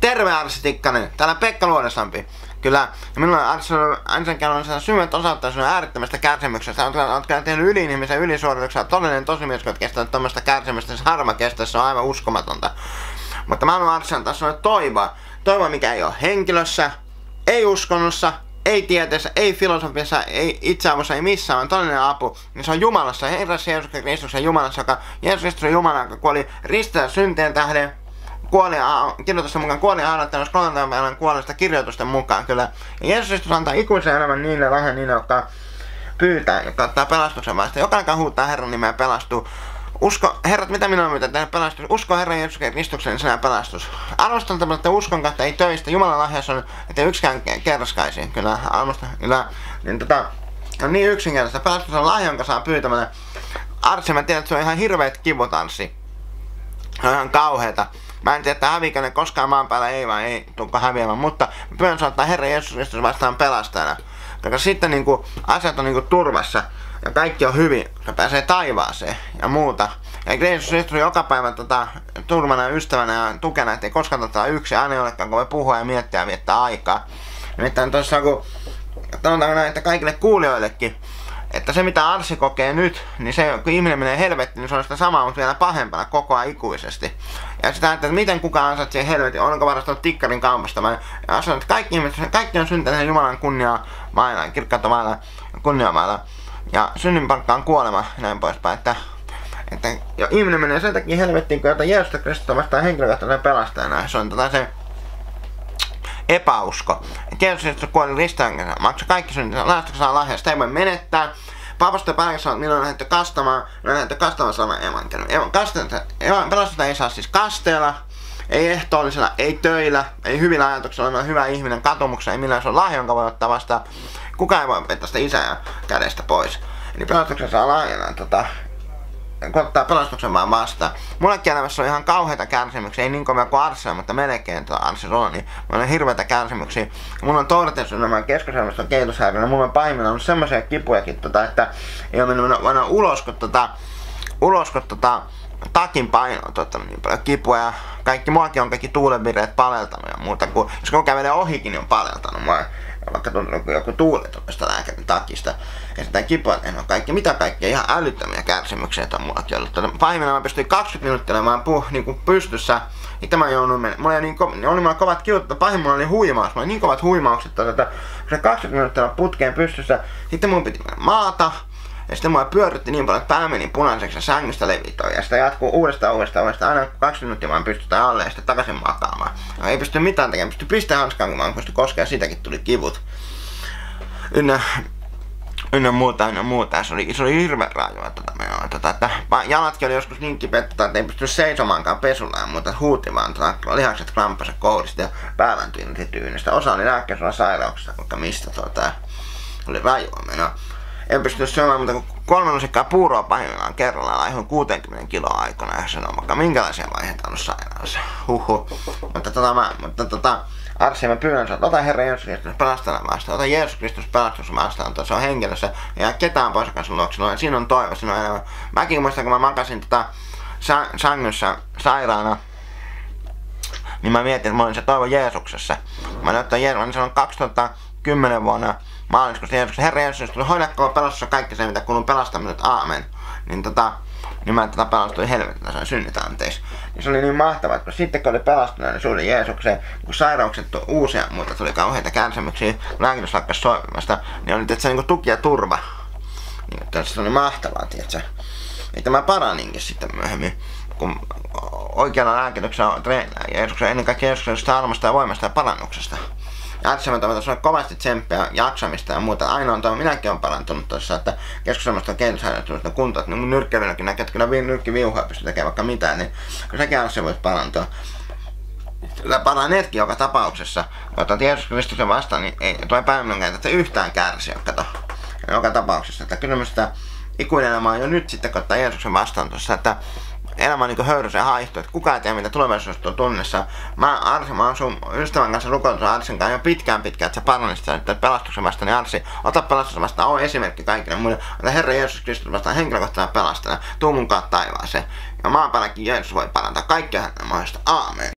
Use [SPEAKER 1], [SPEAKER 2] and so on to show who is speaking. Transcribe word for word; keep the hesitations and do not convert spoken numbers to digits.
[SPEAKER 1] Terve Arsi Tikkanen, täällä Pekka Luodeslampi. Kyllä, minulla on Arsi ensinnäkin sen syvät osoittaa sinun äärettömästä kärsimyksestä. Olet kyllä tehnyt yli-ihmisen ylisuorituksia, todellinen tosimies, kun olet kestänyt tämmöistä kärsimystä, se harma kestä, se on aivan uskomatonta. Mutta mä haluan Arsi antaa sinulle toivoa. Toivoa, mikä ei ole henkilössä, ei uskonnossa, ei tieteessä, ei filosofiassa, ei itseavussa, ei missään, vaan todellinen apu. Niin se on Jumalassa, Herrassa Jeesus Kristuksen Jumalassa, joka Jeesus Kristus on Jumala, joka kuoli ristillä syntien tähden. Kuoli, kirjoitusten mukaan kuoli ahdattanut kolmanteen päivän kuolesta kirjoitusten mukaan kyllä. Ja Jeesus Kristus antaa ikuisen elämän niille lahjan niille, jotka pyytää, jotka ottaa pelastuksen vasta. Jokainen huutaa Herran nimeä pelastuu. Usko, herrat, mitä minä pitää tehdä pelastus? Usko Herran Jeesus Kristuksen, niin sinä pelastus. Arvostan tämän, että uskon kautta ei töistä. Jumalan lahjassa on, että yksikään kerraskaisi. Kyllä, arvostan. Kyllä, niin tota, on niin yksinkertaista. Pelastus on lahja, jonka saa pyytämällä. Arsi, mä tiedän, että se on ihan hirveet kivut, Arsi. Se on ihan kauheeta. Mä en tiedä, että häviikö ne koskaan maan päällä, ei vaan ei tulekaan häviämään, mutta mä pyydän sanoa, että Herra Jeesus Kristus vastaan pelastajana. Koska sitten niinku asiat on niinku turvassa ja kaikki on hyvin, se pääsee taivaaseen ja muuta. Ja Jeesus Kristus on joka päivä tota, turvana ja ystävänä ja tukena, ettei koskaan tota yksi aina ei olekaan, kun me puhua ja miettiä ja viettää aikaa. Nimittäin tuossa kun sanotaan näin, että kaikille kuulijoillekin, että se mitä Arsi kokee nyt, niin se kun ihminen menee helvettiin, niin se on sitä samaa, mutta vielä pahempana koko ajan ikuisesti. Ja sitä että miten kukaan ansaitsee helvetin, onko varastanut tikkarin kaupasta. Mä sanon, että kaikki ihmiset, kaikki on syntyneet Jumalan kunniaa mailla, kirkkautta mailla, kunniaa mailla. Ja synnin palkka on kuolema ja näin poispäin. Että, että jo ihminen menee sen takia helvettiin, kun jotain Jeesusta Kristusta vastaan henkilökohtainen pelastajana. Se on tota se epäusko. Että Jeesus Kristus kuoli ristiin, maksoi kaikki synnit, lahjasta saa lahjaa, sitä ei voi menettää. Paapasta päivässä sanoo, että minä on lähdetty kastamaan, minä on lähdetty kastamaan sanan evankeliumin. Pelastusta ei saa siis kasteella, ei ehtoollisella, ei töillä, ei hyvillä ajatuksilla, on hyvä ihminen katumuksella, ei millään se on lahja, jonka voi ottaa vastaan. Kukaan ei voi vetää sitä isää kädestä pois. Eli pelastuksen saa lahjana, tota, kun ottaa pelastuksen vaan vastaan. Mullekin elämässä on ihan kauheita kärsimyksiä, ei niin kovia kuin Arsia, mutta melkein tuo Arsi on, niin mulla on hirveitä kärsimyksiä. Mulla on toivotesuunnitelman keskuselämästä kehityshäiriönä, mulla on pahimmillaan ollut semmoisia kipujakin, tota, että ei ole mennyt aina ulos, kun tota, ulos, kun tota, takin paino on ottanut niin paljon kipua ja kaikki muakin on kaikki tuulenvireet paleltanut ja muuta, kun jos kun kävelee ohikin, niin on paleltanut mua. Ja vaikka tuntuu joku tuulet tuosta lääkärin takista. Ja sitä kipua en ole kaikki, mitä kaikkea, ihan älyttömiä kärsimyksiä, että on mullakin ollut. Pahimmillaan mä pystyin kaksikymmentä minuuttia olemaan puh, niin kuin pystyssä. Sitten mä joudun menemään. Mulla oli, niin ko- oli mulla kovat kivut, mutta pahimmillaan oli huimaus. Mulla oli niin kovat huimaukset, että kun se kaksikymmentä minuuttia olla putkeen pystyssä, sitten mun piti mennä maata. Ja sitten mua pyörytti niin paljon, että pää meni punaiseksi ja sängystä levitoi. Ja sitä jatkuu uudestaan, uudestaan, uudestaan. Aina kaksikymmentä minuuttia vaan pystytään alle ja sitten takaisin makaamaan. Ja ei pysty mitään tekemään. Pysty pistämään hanskaan, kun mä en pysty koskemaan ja siitäkin tuli kivut. Ynnä, ynnä muuta, ynnä muuta. Se oli, se oli hirveän rajoa tota menoa. Tota, että jalatkin oli joskus niin kipeät, että ei pysty seisomaankaan pesulla ja muuta. Huuti vaan tota, lihakset klamppasi kourista ja pääväntyi tyynistä. Osa oli lääkkeessä sairauksista, vaikka mistä tota. Oli rajoa menoa. En pysty syömään muuta kuin kolme lusikkaa puuroa pahimmillaan kerrallaan laihun kuusikymmentä kiloa aikana ja sanoo vaikka minkälaisia vaiheita on ollut sairaus. Huhhuh. Mutta tota mä, mutta tota Arsi, mä pyydän sinua, ota Herra Jeesus Kristus pelastajana vastaan, ota Jeesus Kristus pelastus vastaan, se on henkilössä ja ketään poiskaan sun luokse, siinä on toivo, siinä on elämä. Mäkin muistan, kun mä makasin tota sa- sängyssä sairaana, niin mä mietin, että mä olin se toivo Jeesuksessa. Mä olin ottaa Jeesus, mä sanon kaksituhattakymmenen vuonna maaliskuussa Jeesus, Herra Jeesus, tuli hoidakoon pelastus kaikki se, mitä kuuluu pelastaminen, aamen. Niin tota, niin mä tätä pelastuin helvetillä, sain synnit anteeksi. Ja se oli niin mahtavaa, että kun sitten kun oli pelastunut, niin suuri Jeesukseen, kun sairaukset tuli uusia, mutta tuli kauheita kärsimyksiä, lääkitys lakkas soimasta, niin oli tietysti niin tuki ja turva. Niin, että se oli mahtavaa, tietsä. Että mä paraninkin sitten myöhemmin, kun oikealla lääkityksellä on treenää Jeesuksen, ennen kaikkea Jeesuksen armosta ja voimasta ja parannuksesta. Ja Artseman toivotan sulle kovasti tsemppiä, jaksamista ja muuta. Ainoa on toivon, minäkin olen parantunut tuossa, että keskustelusta on kehityshäiriöistä kuntoa, että niin nyrkkeilyilläkin näkee, että kyllä nyrkkiviuhaa pystyy tekemään vaikka mitään, niin kyllä sekin Artse voisi parantua. Kyllä paraneetkin joka tapauksessa, kun otat Jeesus Kristuksen vastaan, niin ei tule päivänäkään, että yhtään kärsiä, kato. Joka tapauksessa, että kyllä sitä ikuinen elämä on jo nyt sitten, kun ottaa Jeesuksen vastaan tuossa, että elämä on niin höyryseen haihtu, että kukaan ei tiedä mitä tulevaisuudesta on tunnessa. Mä Arsi, mä oon sun ystävän kanssa rukoillut Arsin kanssa jo pitkään pitkään, että sä paranisit sen pelastuksen vastaan, niin Arsi, ota pelastuksen vastaan, oo esimerkki kaikille muille. Ota Herra Jeesus Kristus vastaan henkilökohtaisena pelastajana, tuu munkaan taivaaseen. Ja maan päälläkin Jeesus voi parantaa kaikkea hänen mahdollista. Aamen.